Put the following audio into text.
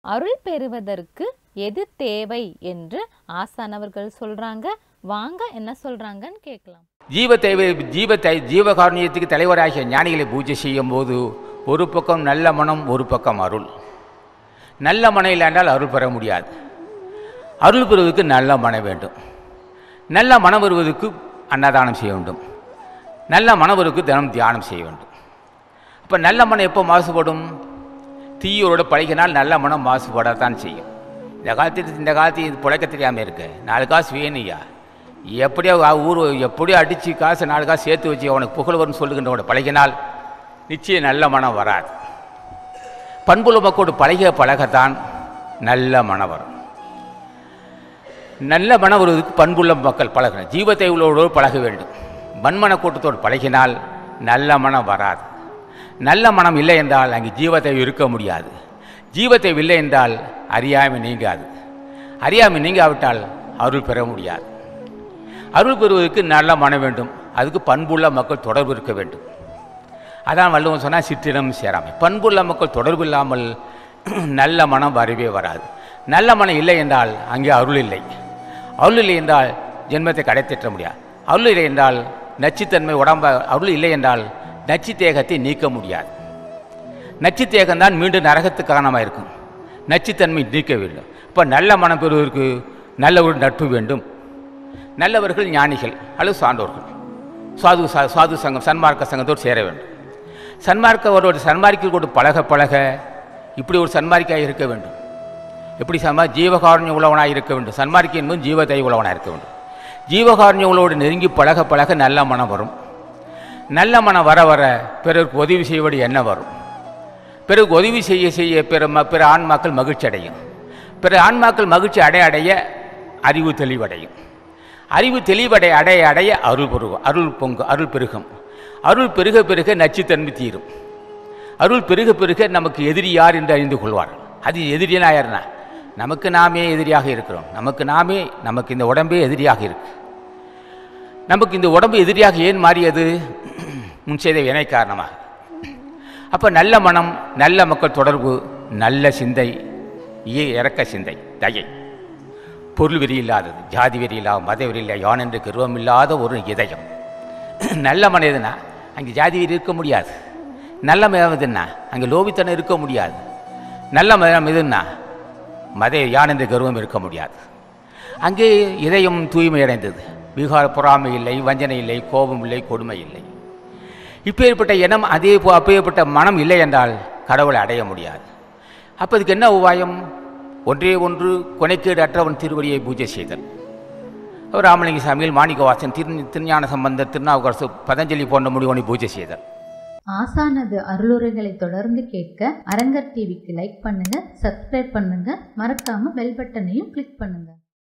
அருள் பெறுவதற்கு எது தேவை என்று ஆசான் அவர்கள் சொல்றாங்க. வாங்க என்ன சொல்றாங்கன்னு கேட்கலாம். ஜீவகாருண்யத்துக்கு தலைவராகிய ஞானிகளை பூஜை செய்யும் போது ஒரு பக்கம் நல்ல மனம், ஒரு பக்கம் அருள். நல்ல மனம் இல்லை என்றால் அருள் பெற முடியாது. அருள் பெறுவதற்கு நல்ல மனம் வேண்டும். நல்ல மனம் வருவதற்கு அன்னதானம் செய்ய வேண்டும். நல்ல மனம் வருவதற்கு தினம் தியானம் செய்ய வேண்டும். இப்போ நல்ல மனம் எப்போ மாசுபடும்? தீயோட பழகினால் நல்ல மனம் மாசுபடத்தான் செய்யும். இந்த காலத்தில் இது பிழைக்க தெரியாமல் இருக்கு. 4 காசு வேணுயா, எப்படியோ எப்படியோ அடித்து காசு 4 காசு சேர்த்து வச்சு அவனுக்கு புகழ் வரும்னு சொல்லுகின்றவனோட பழகினால் நிச்சயம் நல்ல மனம் வராது. பண்புள்ள மக்களோடு பழகத்தான் நல்ல மனம் வரும். நல்ல மனம் வருவதற்கு பண்புள்ள மக்கள் பழகணும். ஜீவதெய்வங்களோடு பழக வேண்டும். மண்மன கூட்டத்தோடு பழகினால் நல்ல மனம் வராது. நல்ல மனம் இல்லை என்றால் அங்கே ஜீவதெய்வம் இருக்க முடியாது. ஜீவதெய்வம் இல்லை என்றால் அறியாமை நீங்காது. அறியாமை நீங்காவிட்டால் அருள் பெற முடியாது. அருள் பெறுவதற்கு நல்ல மனம் வேண்டும். அதுக்கு பண்புள்ள மக்கள் தொடர்பு இருக்க வேண்டும். அதான் வள்ளுவன் சொன்னால் சிற்றினம் சேராமை. பண்புள்ள மக்கள் தொடர்பு இல்லாமல் நல்ல மனம் வரவே வராது. நல்ல மனம் இல்லை என்றால் அங்கே அருள் இல்லை. அருள் இல்லை என்றால் ஜென்மத்தை கடைத்தேற்ற முடியாது. அருள் இல்லை என்றால் நச்சுத்தன்மை உடம்ப அருள் இல்லை என்றால் நச்சு தேகத்தை நீக்க முடியாது. நச்சு தேகம்தான் மீண்டும் நரகத்துக்கு காரணமாக இருக்கும். நச்சுத்தன்மை நீக்க வேண்டும். இப்போ நல்ல மனம் பெறுவதற்கு நல்ல ஒரு நட்பு வேண்டும். நல்லவர்கள் ஞானிகள் அல்லது சான்றோர்கள், சாது சங்கம், சன்மார்க்க சங்கத்தோடு சேர வேண்டும். சன்மார்க்கவரோடு சன்மார்க்கோடு பழக இப்படி ஒரு சன்மார்க்கியாக இருக்க வேண்டும். எப்படி ஜீவகாருண்ய உழவனாக இருக்க வேண்டும். சன்மார்க்கி என்பது ஜீவதெய்வ உழவனாக இருக்க வேண்டும். ஜீவகாருண்ய உழவோடு நெருங்கி பழக நல்ல மனம் வரும். நல்ல மனம் வர பிறருக்கு உதவி செய்வது என்ன வரும். பிறகு உதவி செய்ய பிற ஆன்மாக்கள் மகிழ்ச்சி அடையும். பிற ஆன்மாக்கள் மகிழ்ச்சி அடைய அறிவு தெளிவடையும். அறிவு தெளிவடை அடைய அருள் பெருகும். அருள் பெருக நச்சுத்தன்மை தீரும். அருள் பெருக நமக்கு எதிரி யார் என்று அறிந்து கொள்வார்கள். அது எதிரினா யாருன்னா நமக்கு நாமே எதிரியாக இருக்கிறோம். நமக்கு இந்த உடம்பே எதிரியாக இருக்கு. நமக்கு இந்த உடம்பு எதிரியாக ஏன் மாறியது? முன் செய்த வினை காரணமாக. அப்போ நல்ல மனம், நல்ல மக்கள் தொடர்பு, நல்ல சிந்தை, இறக்க சிந்தை, தயை, பொருள் வெறி இல்லாதது, ஜாதி வெறி இல்லாத, மத வெறி இல்லை, யான் என்று கர்வம் இல்லாத ஒரு இதயம். நல்ல மனம் எதுனா அங்கே ஜாதி வெறி இருக்க முடியாது. நல்ல மனம் எதுன்னா அங்கே லோபித்தனம் இருக்க முடியாது. நல்ல மனம் எதுன்னா யான் என்று கர்வம் இருக்க முடியாது. அங்கே இதயம் தூய்மை அடைந்தது. விகார பொறாமை இல்லை, வஞ்சனை இல்லை, கோபம் இல்லை, கொடுமை இல்லை. இப்பேற்பட்ட எண்ணம் அப்பேற்பட்ட மனம் இல்லை என்றால் கடவுளை அடைய முடியாது. அப்போ அதுக்கு என்ன உபாயம்? ஒன்றே ஒன்று, கொனைக்கேடு அற்றவன் திருவடியை பூஜை செய்தல். ராமலிங்க சாமிகள், மாணிக்கவாசன், திருஞான சம்பந்தர், திருநாவுக்கரசு, பதஞ்சலி போன்ற முடிவனை பூஜை செய்தல். ஆசானது அருளுரைகளை தொடர்ந்து கேட்க அரங்கர் டிவிக்கு லைக் பண்ணுங்க, சப்ஸ்கிரைப் பண்ணுங்க, மறக்காம பெல் பட்டனையும் கிளிக் பண்ணுங்க.